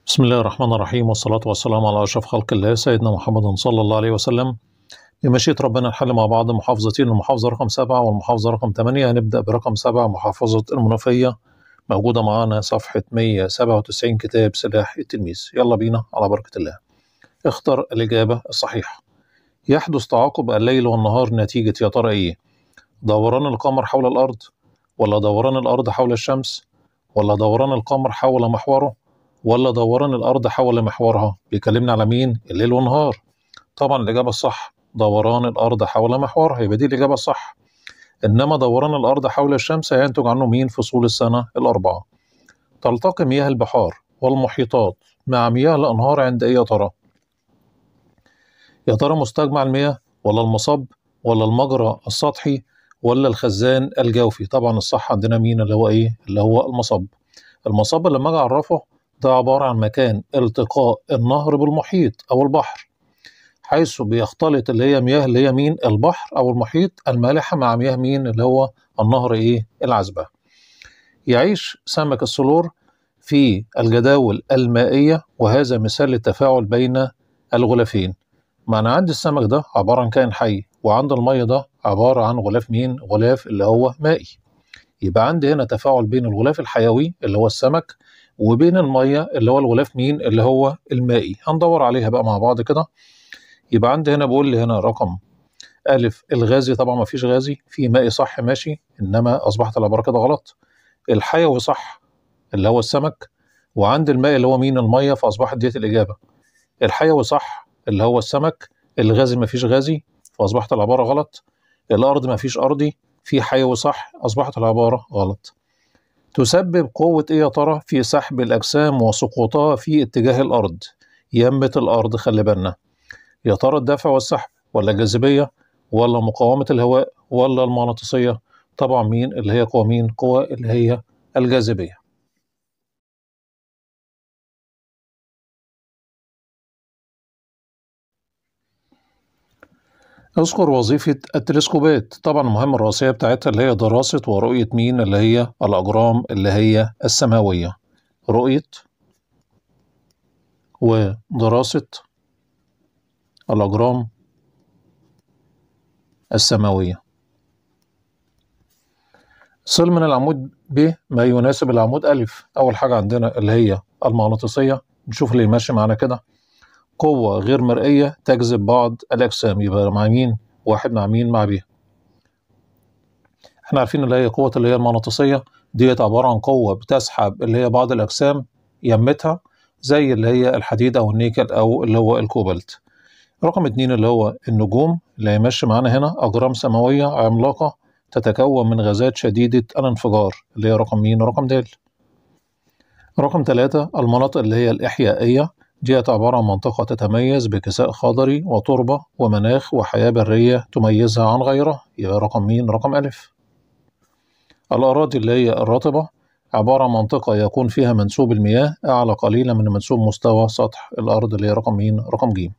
بسم الله الرحمن الرحيم، والصلاة والسلام على أشرف خلق الله سيدنا محمد صلى الله عليه وسلم. بمشيئة ربنا نحل مع بعض محافظتين، المحافظة رقم 7 والمحافظة رقم 8. هنبدأ برقم 7، محافظة المنوفية. موجودة معانا صفحة 197، كتاب سلاح التلميذ. يلا بينا على بركة الله. اختر الإجابة الصحيحة. يحدث تعاقب الليل والنهار نتيجة يا ترى إيه؟ دوران القمر حول الأرض، ولا دوران الأرض حول الشمس، ولا دوران القمر حول محوره، ولا دوران الأرض حول محورها؟ بيكلمنا على مين؟ الليل والنهار. طبعا الإجابة الصح دوران الأرض حول محورها، يبقى دي الإجابة الصح. إنما دوران الأرض حول الشمس هينتج عنه مين؟ فصول السنة الأربعة. تلتقي مياه البحار والمحيطات مع مياه الأنهار عند إيه يا ترى؟ يا ترى مستجمع المياه، ولا المصب، ولا المجرى السطحي، ولا الخزان الجوفي؟ طبعا الصح عندنا مين؟ اللي هو إيه؟ اللي هو المصب. المصب لما أجي أعرفه، ده عبارة عن مكان التقاء النهر بالمحيط أو البحر، حيث بيختلط اللي هي مياه اللي هي مين؟ البحر أو المحيط المالحة مع مياه مين؟ اللي هو النهر إيه؟ العذبة. يعيش سمك السلور في الجداول المائية، وهذا مثال للتفاعل بين الغلافين. معنى عندي السمك ده عبارة عن كائن حي، وعند المية ده عبارة عن غلاف مين؟ غلاف اللي هو مائي. يبقى عندي هنا تفاعل بين الغلاف الحيوي اللي هو السمك، وبين المية اللي هو الغلاف مين؟ اللي هو المائي. هندور عليها بقى مع بعض كده. يبقى عندي هنا بقول لي هنا رقم ألف الغازي، طبعا ما فيش غازي، في مائي صح ماشي، إنما أصبحت العبارة كده غلط. الحيوي صح اللي هو السمك، وعند المائي اللي هو مين؟ المية، فأصبحت ديت الإجابة. الحيوي صح اللي هو السمك، الغازي ما فيش غازي، فأصبحت العبارة غلط. الأرض ما فيش أرضي، في حيوي صح، أصبحت العبارة غلط. تسبب قوة إيه يا ترى في سحب الأجسام وسقوطها في اتجاه الأرض؟ يمة الأرض، خلي بالنا. يا ترى الدفع والسحب، ولا الجاذبية، ولا مقاومة الهواء، ولا المغناطيسية؟ طبعا مين اللي هي قوة مين؟ قوة اللي هي الجاذبية. اذكر وظيفة التلسكوبات. طبعا المهمة الرئيسية بتاعتها اللي هي دراسة ورؤية مين؟ اللي هي الأجرام اللي هي السماوية. رؤية ودراسة الأجرام السماوية. صل من العمود ب ما يناسب العمود ألف. أول حاجة عندنا اللي هي المغناطيسية، نشوف اللي ماشي معانا كده. قوة غير مرئية تجذب بعض الأجسام، يبقى مع مين؟ واحد مع مين؟ مع ب. احنا عارفين اللي هي قوة اللي هي المغناطيسية ديت عبارة عن قوة بتسحب اللي هي بعض الأجسام يمتها، زي اللي هي الحديد أو النيكل أو اللي هو الكوبالت. رقم 2 اللي هو النجوم، اللي هيمشي معانا هنا أجرام سماوية عملاقة تتكون من غازات شديدة الانفجار، اللي هي رقم مين؟ رقم د. رقم 3 المناطق اللي هي الإحيائية، ديت عبارة عن منطقة تتميز بكساء خضري وتربة ومناخ وحياة برية تميزها عن غيرها، يبقى رقم مين؟ رقم ألف. الأراضي اللي هي الرطبة، عبارة عن منطقة يكون فيها منسوب المياه أعلى قليلا من منسوب مستوى سطح الأرض، اللي هي رقم مين؟ رقم ج.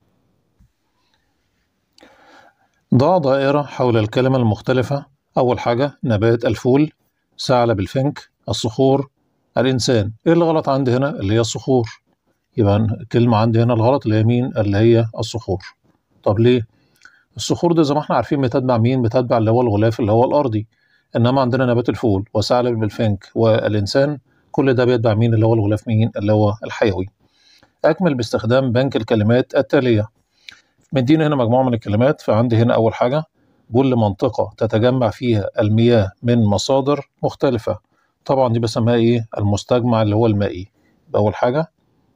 ضع دائرة حول الكلمة المختلفة. أول حاجة نبات الفول، ثعلب الفنك، الصخور، الإنسان. إيه اللي غلط عندي هنا؟ اللي هي الصخور. يبقى الكلمة عندي هنا الغلط اللي هي مين؟ اللي هي الصخور. طب ليه؟ الصخور دي زي ما احنا عارفين بتتبع مين؟ بتتبع اللي هو الغلاف اللي هو الأرضي. إنما عندنا نبات الفول وثعلب الفنك والإنسان، كل ده بيتبع مين؟ اللي هو الغلاف مين؟ اللي هو الحيوي. أكمل باستخدام بنك الكلمات التالية. مدينا هنا مجموعة من الكلمات، فعندي هنا أول حاجة كل منطقة تتجمع فيها المياه من مصادر مختلفة. طبعا دي بسميها إيه؟ المستجمع اللي هو المائي. أول حاجة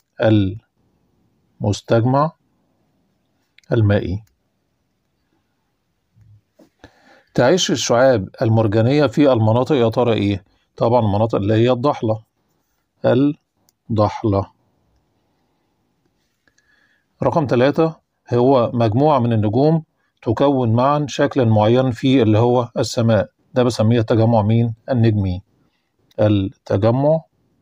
المستجمع المائي. تعيش الشعاب المرجانية في المناطق يا ترى إيه؟ طبعا المناطق اللي هي الضحلة. الضحلة. رقم 3 هو مجموعة من النجوم تكون معا شكلا معين في اللي هو السماء، ده بسميه التجمع مين؟ النجمي. التجمع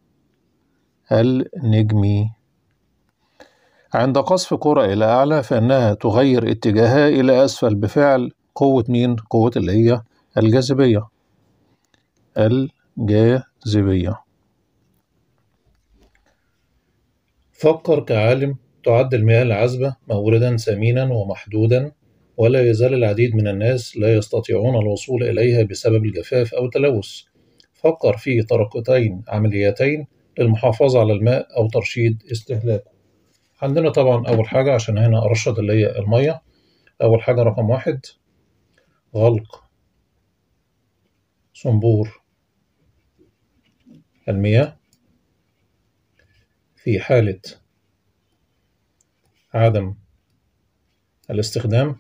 النجمي. عند قذف كرة إلى أعلى فإنها تغير اتجاهها إلى أسفل بفعل قوة مين؟ قوة اللي هي الجاذبية. الجاذبية. فكر كعالم. تعد المياه العذبة موردا ثمينا ومحدودا، ولا يزال العديد من الناس لا يستطيعون الوصول إليها بسبب الجفاف أو التلوث. فكر في طريقتين عمليتين للمحافظة على الماء أو ترشيد استهلاكه. عندنا طبعا أول حاجة عشان هنا أرشد اللي هي المية. أول حاجة رقم 1 غلق صنبور المياه في حالة عدم الاستخدام.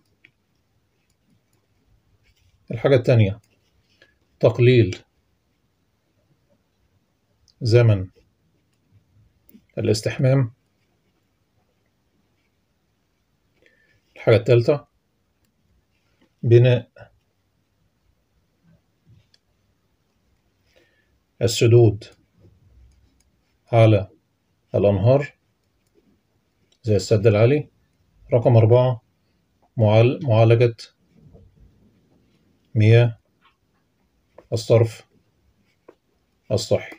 الحاجة التانية تقليل زمن الاستحمام. الحاجة التالتة بناء السدود على الأنهار زي السد العالي. رقم 4 معالجة مياه الصرف الصحي.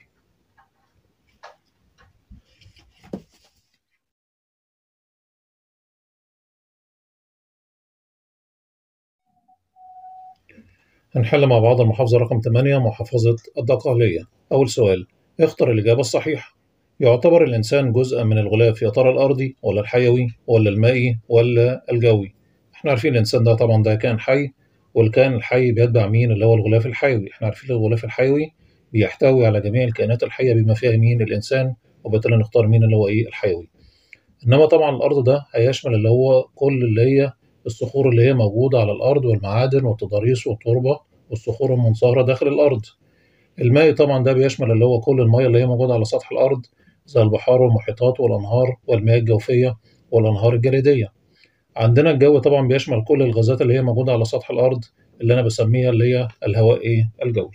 هنحل مع بعض المحافظة رقم 8 محافظة الدقهلية. أول سؤال، اختر الإجابة الصحيحة. يعتبر الإنسان جزءا من الغلاف يا ترى الأرضي ولا الحيوي ولا المائي ولا الجوي؟ احنا عارفين الإنسان ده طبعا ده كائن حي، والكائن الحي بيتبع مين اللي هو الغلاف الحيوي. احنا عارفين الغلاف الحيوي بيحتوي على جميع الكائنات الحية بما فيها مين الإنسان، وبالتالي نختار مين اللي هو إيه الحيوي. إنما طبعا الأرض ده هيشمل اللي هو كل اللي هي الصخور اللي هي موجودة على الأرض والمعادن والتضاريس والتربة والصخور المنصهرة داخل الأرض. المائي طبعا ده بيشمل اللي هو كل المياه اللي هي موجودة على سطح الأرض زي البحار والمحيطات والأنهار والمياه الجوفية والأنهار الجليدية. عندنا الجو طبعا بيشمل كل الغازات اللي هي موجودة على سطح الأرض اللي أنا بسميها اللي هي الهواء الجوي.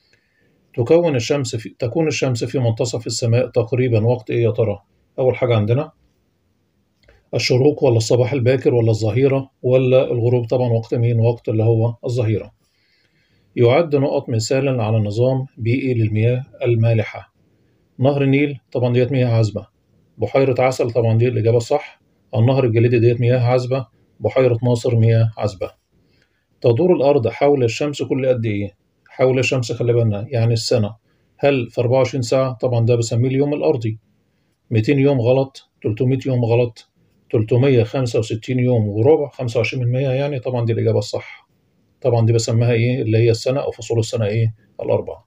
تكون الشمس في منتصف السماء تقريبا وقت إيه يا ترى؟ أول حاجة عندنا الشروق ولا الصباح الباكر ولا الظهيرة ولا الغروب؟ طبعا وقت مين؟ وقت اللي هو الظهيرة. يعد نقط مثالا على نظام بيئي للمياه المالحة. نهر النيل طبعا ديت مياه عذبة. بحيرة عسل طبعا دي الإجابة الصح. النهر الجليدي ديت مياه عذبة. بحيرة ناصر مياه عذبة. تدور الأرض حول الشمس كل قد إيه؟ حول الشمس خلي بالنا يعني السنة. هل في 24 ساعة؟ طبعا ده بسميه اليوم الأرضي. 200 يوم غلط. 300 يوم غلط. 365 يوم وربع 25% يعني طبعا دي الإجابة الصح. طبعا دي بسميها اللي هي السنة أو فصول السنة الأربعة.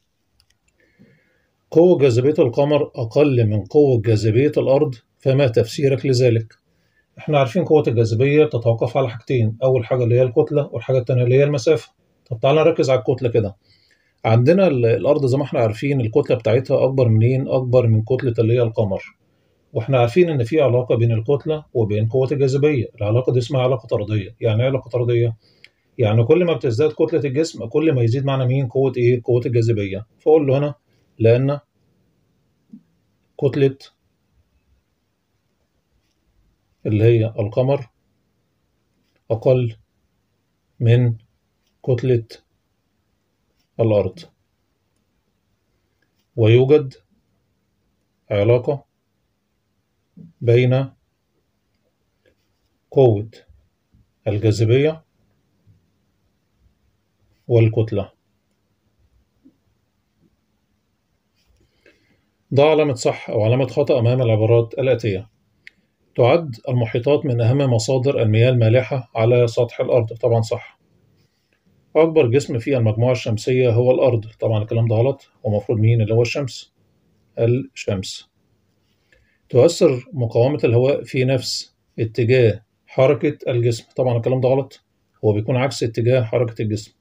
قوة جاذبية القمر أقل من قوة جاذبية الأرض، فما تفسيرك لذلك؟ احنا عارفين قوة الجاذبية تتوقف على حاجتين، أول حاجة اللي هي الكتلة والحاجة التانية اللي هي المسافة. طب تعالى نركز على الكتلة كده. عندنا الأرض زي ما احنا عارفين الكتلة بتاعتها أكبر منين؟ أكبر من كتلة اللي هي القمر. واحنا عارفين إن في علاقة بين الكتلة وبين قوة الجاذبية. العلاقة دي اسمها علاقة طردية. يعني إيه علاقة طردية؟ يعني كل ما بتزداد كتلة الجسم كل ما يزيد معنا مين؟ قوة قوة الجاذبية. فأقول له هنا لأن كتلة اللي هي القمر أقل من كتلة الأرض، ويوجد علاقة بين قوة الجاذبية والكتلة. ده علامة صح أو علامة خطأ أمام العبارات الآتية. تعد المحيطات من أهم مصادر المياه المالحة على سطح الأرض. طبعا صح. أكبر جسم في المجموعة الشمسية هو الأرض. طبعا الكلام ده غلط. ومفروض مين اللي هو الشمس؟ الشمس. تؤثر مقاومة الهواء في نفس اتجاه حركة الجسم. طبعا الكلام ده غلط. هو بيكون عكس اتجاه حركة الجسم.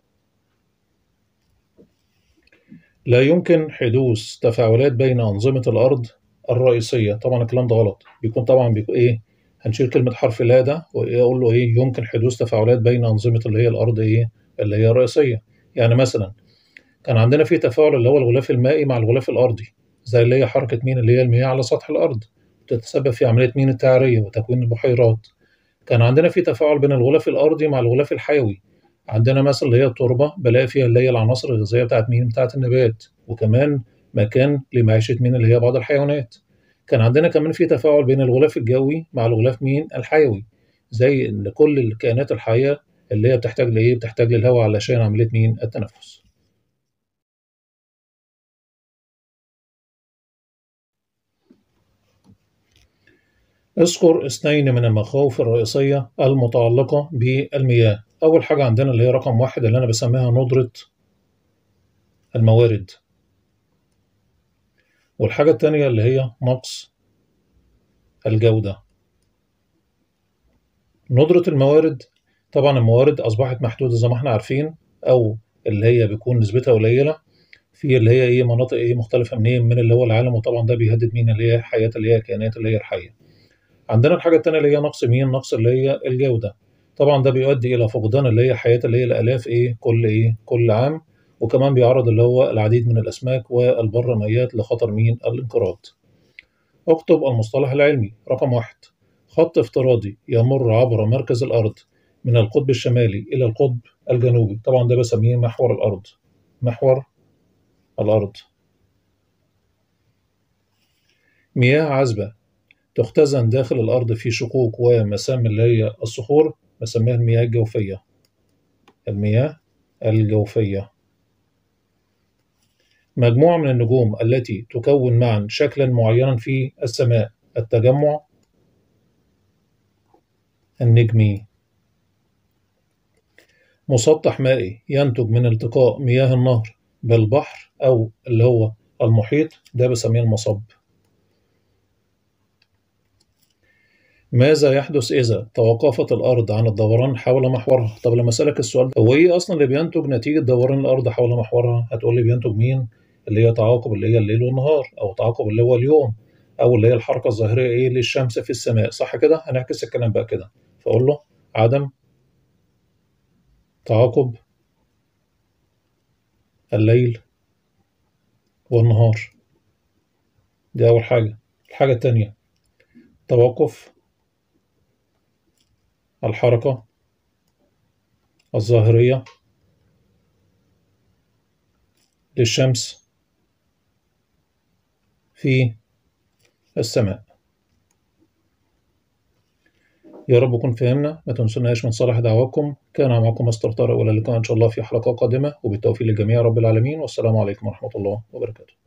لا يمكن حدوث تفاعلات بين أنظمة الأرض الرئيسية. طبعا الكلام ده غلط. بيكون هنشيل كلمة حرف لا ده وأقول له يمكن حدوث تفاعلات بين أنظمة اللي هي الأرض اللي هي الرئيسية. يعني مثلا كان عندنا في تفاعل اللي هو الغلاف المائي مع الغلاف الأرضي، زي اللي هي حركة مين اللي هي المياه على سطح الأرض تتسبب في عملية مين التعرية وتكوين البحيرات. كان عندنا في تفاعل بين الغلاف الأرضي مع الغلاف الحيوي. عندنا مثلا اللي هي التربة بلاقي فيها اللي هي العناصر الغذائية بتاعت مين؟ بتاعت النبات، وكمان مكان لمعيشة مين اللي هي بعض الحيوانات. كان عندنا كمان في تفاعل بين الغلاف الجوي مع الغلاف مين الحيوي، زي ان كل الكائنات الحيه اللي هي بتحتاج لايه، بتحتاج للهواء علشان عمليه مين التنفس. اذكر اثنين من المخاوف الرئيسيه المتعلقه بالمياه. اول حاجه عندنا اللي هي رقم واحد اللي انا بسميها ندره الموارد، والحاجه الثانيه اللي هي نقص الجوده. ندرة الموارد، طبعا الموارد أصبحت محدودة زي ما احنا عارفين، أو اللي هي بيكون نسبتها قليلة في اللي هي إيه مناطق إيه مختلفة من اللي هو العالم، وطبعا ده بيهدد مين اللي هي حياة اللي هي الكائنات اللي هي الحية. عندنا الحاجة التانية اللي هي نقص مين، نقص اللي هي الجودة. طبعا ده بيؤدي إلى فقدان اللي هي حياة اللي هي الآلاف كل عام، وكمان بيعرض اللي هو العديد من الأسماك والبرميات لخطر مين الانقراض. اكتب المصطلح العلمي رقم واحد: خط افتراضي يمر عبر مركز الأرض من القطب الشمالي إلى القطب الجنوبي. طبعا ده بسميه محور الأرض. محور الأرض. مياه عذبة تختزن داخل الأرض في شقوق ومسام اللي هي الصخور، بسميها المياه الجوفية. المياه الجوفية. مجموعة من النجوم التي تكون معا شكلا معينا في السماء، التجمع النجمي. مسطح مائي ينتج من التقاء مياه النهر بالبحر أو اللي هو المحيط، ده بسميه المصب. ماذا يحدث إذا توقفت الأرض عن الدوران حول محورها؟ طب لما أسألك السؤال ده، هو إيه أصلا اللي بينتج نتيجة دوران الأرض حول محورها؟ هتقول لي بينتج مين؟ اللي هي تعاقب اللي هي الليل والنهار، أو تعاقب اللي هو اليوم، أو اللي هي الحركة الظاهرية إيه للشمس في السماء، صح كده؟ هنعكس الكلام بقى كده، فأقول له عدم تعاقب الليل والنهار. دي أول حاجة. الحاجة التانية: توقف الحركة الظاهرية للشمس في السماء. يا رب نكون فهمنا. ما تنسوناش من صالح دعواكم. كان معكم مستر طارق، وإلى اللقاء إن شاء الله في حلقة قادمة، وبالتوفيق للجميع رب العالمين، والسلام عليكم ورحمة الله وبركاته.